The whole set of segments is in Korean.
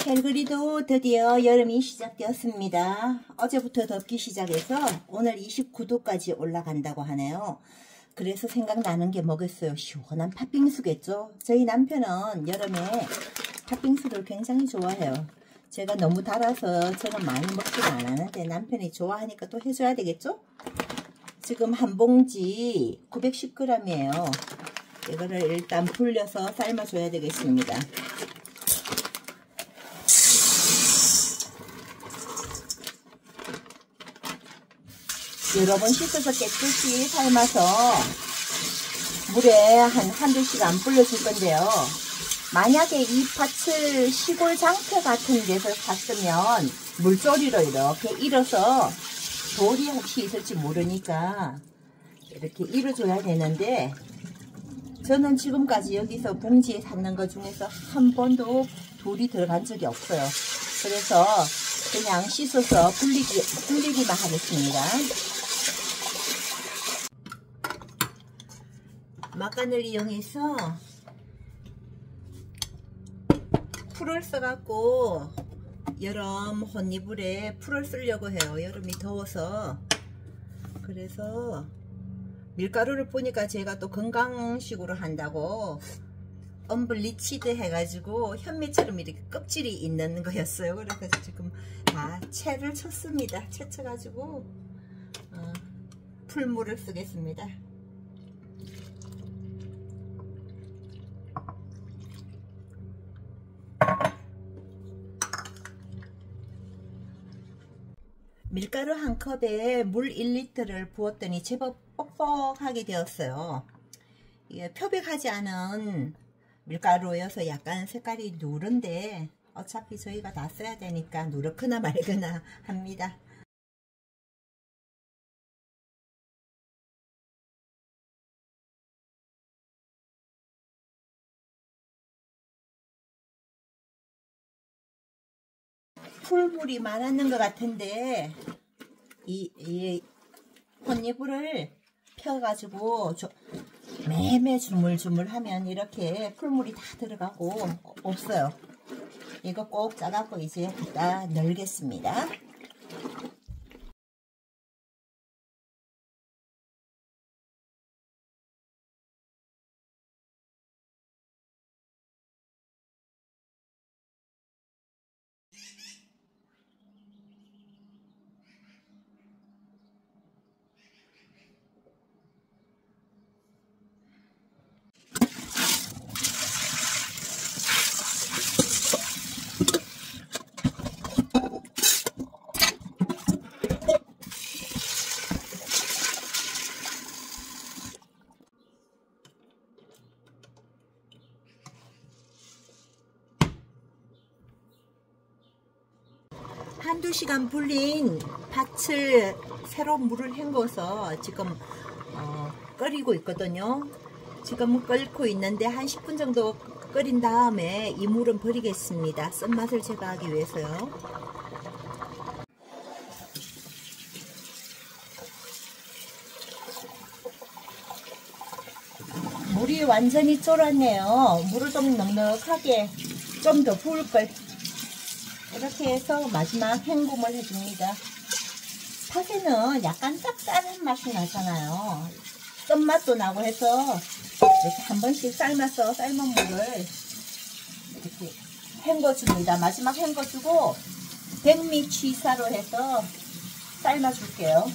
캘거리도 드디어 여름이 시작되었습니다. 어제부터 덥기 시작해서 오늘 29도까지 올라간다고 하네요. 그래서 생각나는 게 뭐겠어요? 시원한 팥빙수겠죠? 저희 남편은 여름에 팥빙수를 굉장히 좋아해요. 제가 너무 달아서 저는 많이 먹지는 않았는데 남편이 좋아하니까 또 해줘야 되겠죠? 지금 한 봉지 910g이에요. 이거를 일단 불려서 삶아줘야 되겠습니다. 여러 번 씻어서 깨끗이 삶아서 물에 한두 시간 불려줄 건데요. 만약에 이 팥을 시골 장터 같은 데서 샀으면 물조리로 이렇게 일어서 돌이 혹시 있을지 모르니까 이렇게 일어줘야 되는데, 저는 지금까지 여기서 봉지에 담는 것 중에서 한 번도 돌이 들어간 적이 없어요. 그래서 그냥 씻어서 불리기만 하겠습니다. 막간을 이용해서 풀을 써갖고 여름 혼이불에 풀을 쓰려고 해요. 여름이 더워서. 그래서 밀가루를 보니까 제가 또 건강식으로 한다고 언블리치드 해가지고 현미처럼 이렇게 껍질이 있는 거였어요. 그래서 지금 다 채를 쳤습니다. 채 쳐가지고 풀물을 쓰겠습니다. 밀가루 한 컵에 물 1리터를 부었더니 제법 뻑뻑하게 되었어요. 이게 표백하지 않은 밀가루여서 약간 색깔이 누른데 어차피 저희가 다 써야 되니까 누렇거나 말거나 합니다. 풀물이 많았는 것 같은데 이 혼이불을 펴가지고 매매 주물주물 하면 이렇게 풀물이 다 들어가고 없어요. 이거 꼭 짜갖고 이제 갖다 널겠습니다. 한두 시간 불린 팥을 새로 물을 헹궈서 지금 끓이고 있거든요. 지금 끓고 있는데 한 10분 정도 끓인 다음에 이 물은 버리겠습니다. 쓴맛을 제거하기 위해서요. 물이 완전히 쫄았네요. 물을 좀 넉넉하게 좀 더 부을걸. 이렇게 해서 마지막 헹굼을 해줍니다. 팥에는 약간 짭짤한 맛이 나잖아요. 쓴맛도 나고 해서 이렇게 한 번씩 삶아서 삶은 물을 이렇게 헹궈줍니다. 마지막 헹궈주고 백미 취사로 해서 삶아줄게요.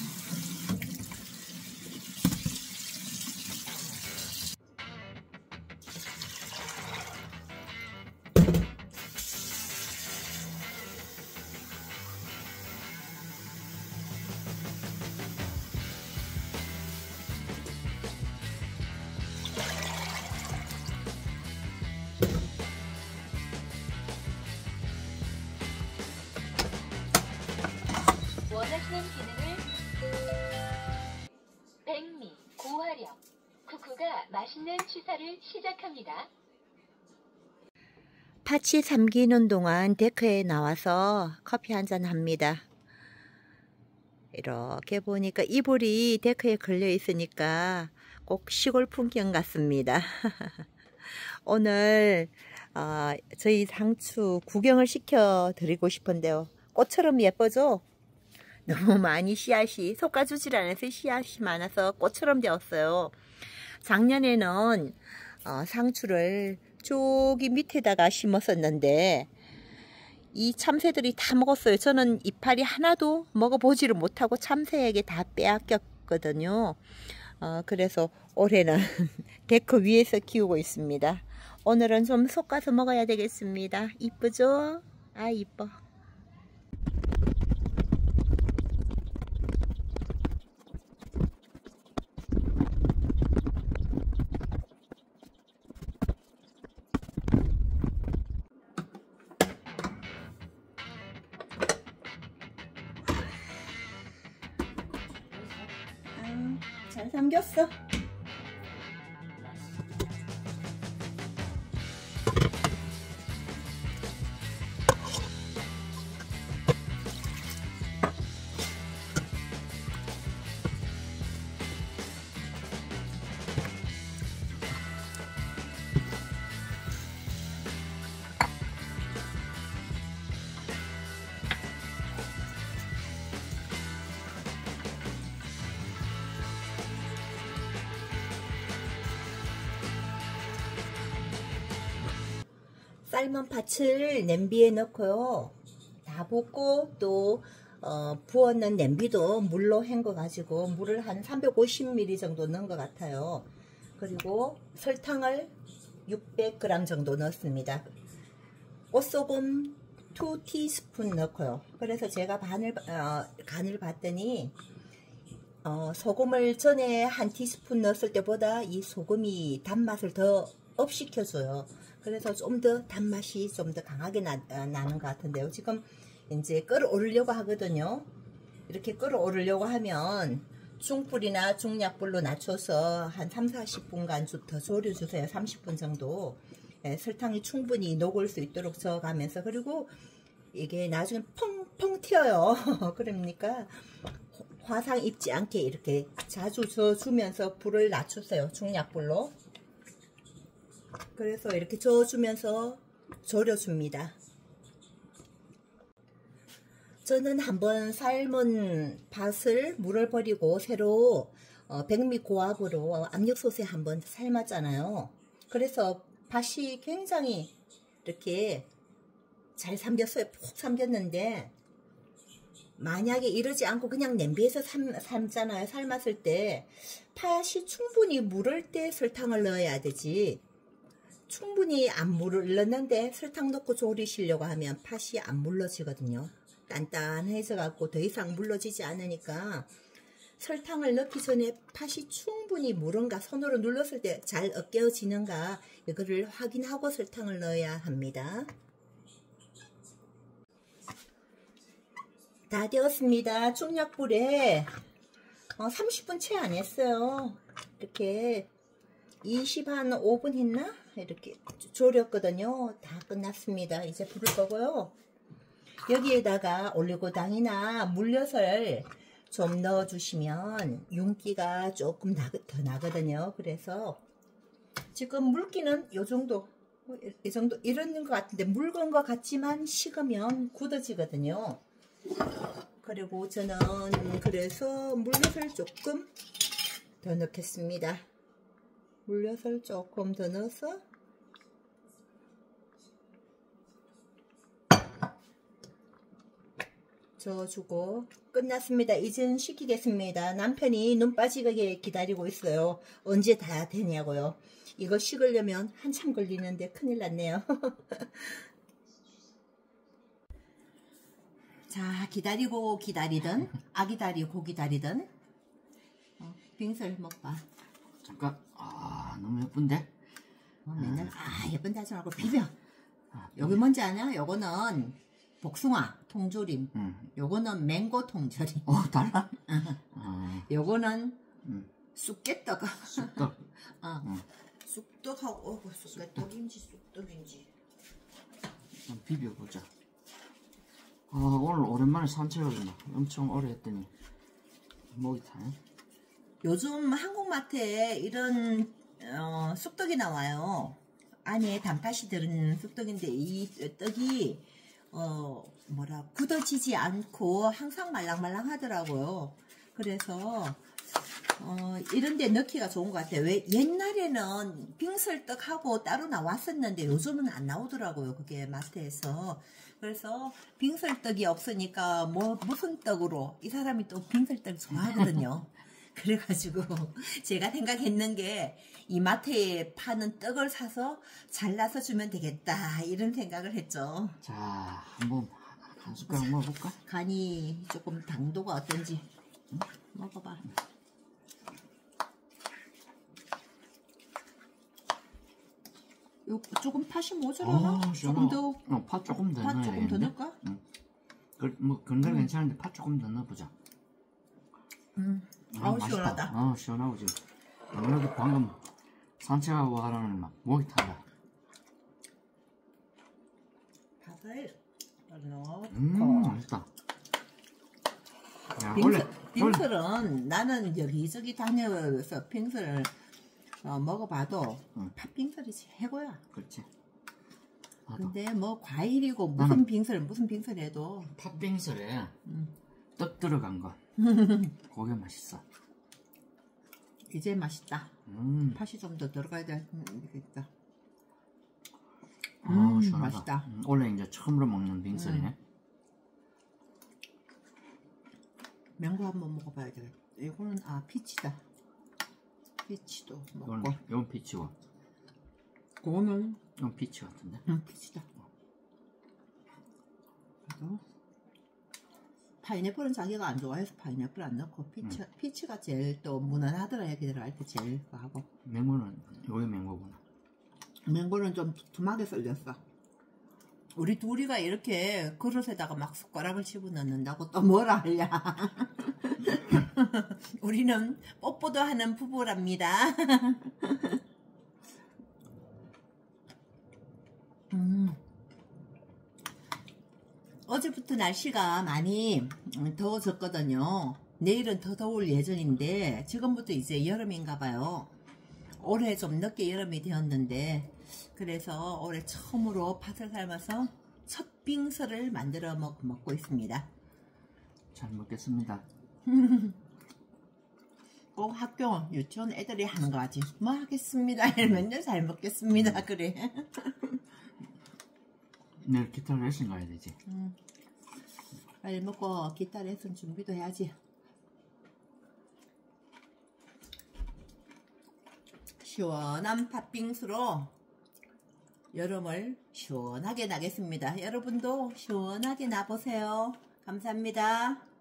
원하시는 기능을 백미, 고화력, 쿠쿠가 맛있는 취사를 시작합니다. 팥이 삼키는 동안 데크에 나와서 커피 한잔 합니다. 이렇게 보니까 이불이 데크에 걸려 있으니까 꼭 시골 풍경 같습니다. 오늘 저희 상추 구경을 시켜드리고 싶은데요. 꽃처럼 예쁘죠? 너무 많이 씨앗이 솎아주질 않아서 씨앗이 많아서 꽃처럼 되었어요. 작년에는 상추를 저기 밑에다가 심었었는데 이 참새들이 다 먹었어요. 저는 이파리 하나도 먹어보지를 못하고 참새에게 다 빼앗겼거든요. 그래서 올해는 데크 위에서 키우고 있습니다. 오늘은 좀 솎아서 먹어야 되겠습니다. 이쁘죠? 아, 이뻐. 잘 삼겼어. 삶은 팥을 냄비에 넣고요. 다 볶고 또 부었는 냄비도 물로 헹궈 가지고 물을 한 350ml 정도 넣은 것 같아요. 그리고 설탕을 600g 정도 넣습니다. 꽃소금 2티스푼 넣고요. 그래서 제가 간을 봤더니 소금을 전에 1티스푼 넣었을 때보다 이 소금이 단맛을 더 업시켜줘요. 그래서 좀 더 단맛이 좀 더 강하게 나는 것 같은데요. 지금 이제 끓어오르려고 하거든요. 이렇게 끓어오르려고 하면 중불이나 중약불로 낮춰서 한 3-40분간 더 졸여주세요. 30분 정도. 설탕이 충분히 녹을 수 있도록 저어가면서. 그리고 이게 나중에 펑펑 튀어요. 그러니까 화상 입지 않게 이렇게 자주 저어주면서 불을 낮추세요. 중약불로. 그래서 이렇게 저어주면서 졸여줍니다. 저는 한번 삶은 팥을 물을 버리고 새로 백미고압으로 압력솥에 한번 삶았잖아요. 그래서 팥이 굉장히 이렇게 잘 삼겼어요. 푹 삼겼는데 만약에 이러지 않고 그냥 냄비에서 삶잖아요. 삶았을 때 팥이 충분히 무를 때 설탕을 넣어야 되지, 충분히 안 물렀는데 설탕 넣고 졸이시려고 하면 팥이 안 물러지거든요. 단단해져 갖고 더 이상 물러지지 않으니까 설탕을 넣기 전에 팥이 충분히 물은가, 손으로 눌렀을 때 잘 으깨어지는가 이거를 확인하고 설탕을 넣어야 합니다. 다 되었습니다. 중약불에 30분 채 안 했어요. 이렇게 25분 했나? 이렇게 졸였거든요. 다 끝났습니다. 이제 불을 끄고요. 여기에다가 올리고당이나 물엿을 좀 넣어주시면 윤기가 조금 더 나거든요. 그래서 지금 물기는 이 정도 이런 것 같은데, 묽은 것 같지만 식으면 굳어지거든요. 그리고 저는 그래서 물엿을 조금 더 넣겠습니다. 물엿을 조금 더 넣어서 저어주고 끝났습니다. 이젠 식히겠습니다. 남편이 눈 빠지게 기다리고 있어요. 언제 다 되냐고요. 이거 식으려면 한참 걸리는데 큰일 났네요. 자, 기다리고 기다리던, 아기다리고 기다리던 빙설 먹봐. 잠깐. 너무 예쁜데? 맨날 예쁜데 하지 말고 비벼. 여기 뭔지 아냐? 요거는 복숭아 통조림, 요거는 맹고 통조림. 달라? 요거는 쑥개떡. 쑥떡. 쑥떡하고 쑥개떡인지 쑥떡인지. 비벼보자. 오늘 오랜만에 산책을 엄청 오래 했더니 목이 타네. 요즘 한국마트에 이런 쑥떡이 나와요. 안에 단팥이 들은 쑥떡인데 이 떡이 굳어지지 않고 항상 말랑말랑 하더라고요. 그래서 이런 데 넣기가 좋은 것 같아요. 왜 옛날에는 빙설떡하고 따로 나왔었는데 요즘은 안 나오더라고요. 그게 마트에서. 그래서 빙설떡이 없으니까 무슨 떡으로 이 사람이 또 빙설떡 좋아하거든요. 그래가지고 제가 생각했는 게 이 마트에 파는 떡을 사서 잘라서 주면 되겠다 이런 생각을 했죠. 자, 한번 한 숟가락 먹어볼까? 간이 조금 당도가 어떤지 먹어봐. 요 조금 팥이 모자라나? 조금 더. 팥 조금 더 넣어야 팥 조금 더 되는데? 넣을까? 응. 그건 괜찮은데 팥 조금 더 넣어보자. 아우 맛있다. 시원하다. 시원하고 지금. 아무래도 방금 산책하고 하라는 막 목이 탄다. 팥을 넣고. 맛있다. 야, 원래 빙술은 나는 여기저기 다녀서 빙술을 먹어봐도 팥빙술이 최고야. 그렇지. 근데 뭐 과일이고 무슨 빙술 해도 팥빙술에 떡 들어간 거 그게 맛있어. 이제 맛있다. 팥이 좀 더 들어가야 되겠다. 시원하다. 맛있다. 원래 이제 처음으로 먹는 빙술이네. 맹고 한번 먹어봐야 되겠다. 이거는 피치다. 피치도 먹고. 이건 피치고. 그거는 이건 피치 같은데. 피치다. 그래도 파인애플은 자기가 안 좋아해서 파인애플 안 넣고 피치가 제일 또 무난하더라. 여기 들어갈 때 제일 하고. 맹고는 여기 맹고구나. 맹고는 좀 두툼하게 썰렸어. 우리 둘이가 이렇게 그릇에다가 막 숟가락을 집어넣는다고 또 뭐라 하랴. 우리는 뽀뽀도 하는 부부랍니다. 어제부터 날씨가 많이 더워졌거든요. 내일은 더 더울 예정인데 지금부터 이제 여름인가 봐요. 올해 좀 늦게 여름이 되었는데 그래서 올해 처음으로 팥을 삶아서 첫 빙수를 만들어 먹고 있습니다. 잘 먹겠습니다. 꼭 학교 유치원 애들이 하는 거 하지. 뭐 하겠습니다. 이러면 잘 먹겠습니다. 그래. 내일 기타 레슨 가야 되지. 빨리 먹고 기타 레슨 준비도 해야지. 시원한 팥빙수로 여름을 시원하게 나겠습니다. 여러분도 시원하게 나보세요. 감사합니다.